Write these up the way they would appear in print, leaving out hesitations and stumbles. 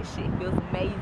This shit feels amazing.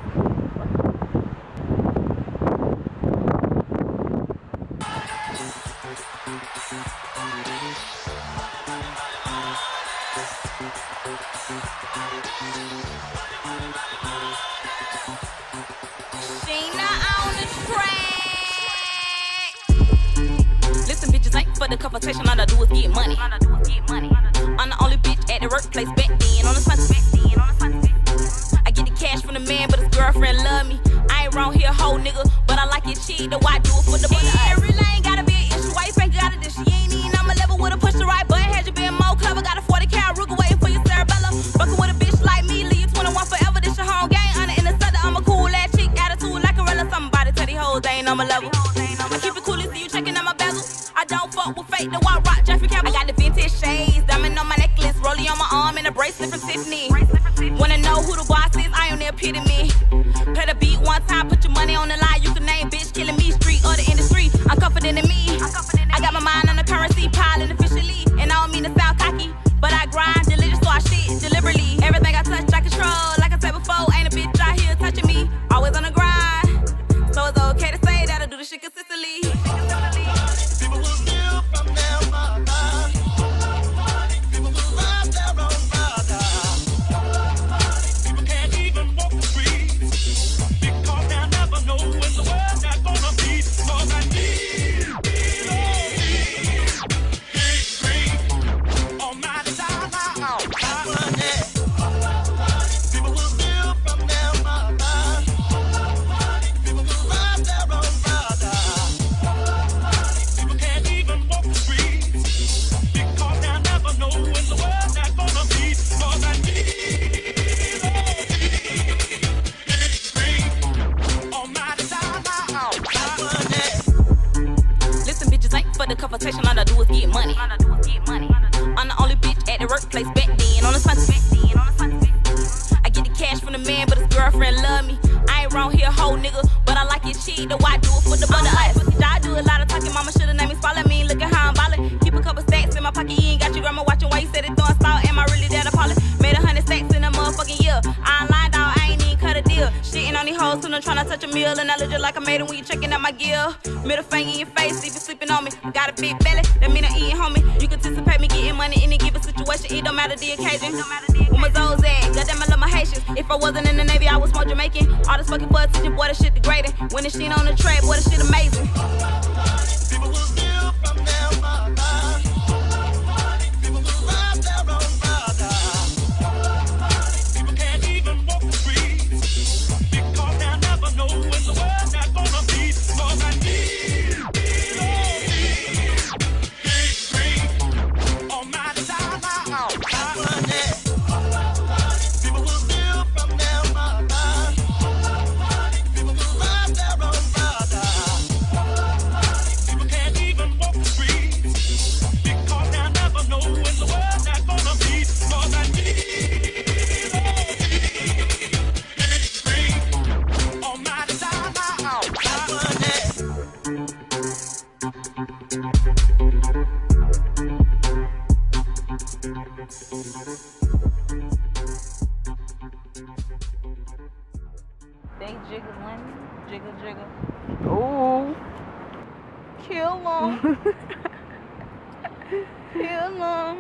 Sheena on the track. Listen, bitches ain't for the conversation. All I do is get money. I'm the only bitch at the workplace back then on the Sunday. I get the cash from the man, but his girlfriend love me. I ain't wrong here, hoe nigga, but I like it cheap. Though I do it for the money. Every lane gotta be an issue. Why you think got it this? She ain't even on my level with a push the right button. Had you been more clever, got a 40 cal Ruger waiting for your cerebellum. Fucking with a bitch like me, leave you 21 forever. This your home game. Under in the Southern, I'm a cool ass chick, attitude like a relic. Somebody tell these hoes they ain't on my level. I keep it cool, see you checking out my bezel. I don't fuck with fake, though I rock Jeffrey Campbell. I got the vintage shades, diamond on my necklace, rollie on my arm, and a bracelet from Tiffany. Wanna know who the boss is? I am the epitome. Play the beat one time, put your money on the line. You can name bitch killing me, street or the industry. I'm confident in me. I got my mind on the currency, piling officially. And I don't mean to sound cocky, but I grind diligent, so I shit deliberately. Everything I touch, I control. Like I said before, ain't a bitch out here touching me. Always on the grind, so it's okay to say that I do the shit consistently. People will steal from their mother. People will rob their own mother. People can't even walk the streets because they'll never know when the world's not gonna be. Cause I need big green on my desire. People will steal from their mother. People will rob their own mother. People can't even walk the streets because they'll never know when the world's not gonna be. Cause I need big green on my desire. Listen, bitches ain't for the conversation. All I do is get money. I'm the only bitch at the workplace back then on the Sunday. I get the cash from the man, but his girlfriend love me. I ain't wrong here, hoe nigga, but I like it cheap. Though I do it for the butter ice. I do a lot of talking. Mama shoulda named me Swallow Me. Look at how I'm ballin'. Keep a couple stacks in my pocket. You ain't got your grandma watching while you said it throwing salt. Am I really that appalling? Made 100 stacks in a motherfucking year. I ain't lying, dog. I ain't even cut a deal. Shitting on these hoes, soon I'm trying to touch a meal. And I look just like I made it when you checking out my gear. Middle finger in your face if you sleeping on me. Got a big belly, that mean I eating, homie. You can anticipate me getting money in any given situation. It don't matter the occasion. Where my Zoes at? Goddamn, I love my Haitians. If I wasn't in the Navy, I was more Jamaican. All this fucking for attention, boy, that shit degrading. When the shit on the track, boy, that shit amazing. People will steal from their mother. People will rob their own mother. People can't even walk the streets because they'll never know when the world's not gonna be. Cause I need big green on my desire. People will steal from their mother. People will rob their own mother. People can't even walk the streets because they'll never know when the world's not gonna be. Cause I need big green on my desire. They jiggling, jiggle, jiggle. Ooh, kill 'em, kill 'em.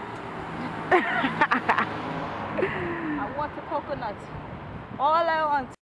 I want the coconut. All I want.